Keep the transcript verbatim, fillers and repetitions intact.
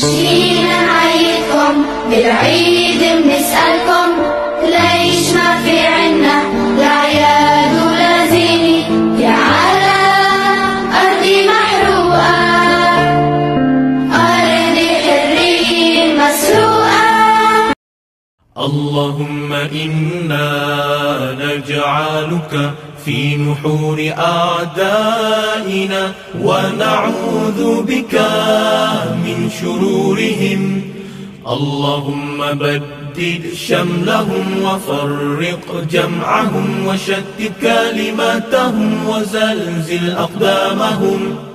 جينا نعيدكم بالعيد بنسألكم ليش ما في عنا لا عياد ولا زينة يا عالم أرضي محروقة أرضي حرية مسروقة. اللهم إنا نجعلك في نحور أعدائنا ونعوذ بك من شرورهم. اللهم بدد شملهم وفرق جمعهم وشتت كلماتهم وزلزل أقدامهم.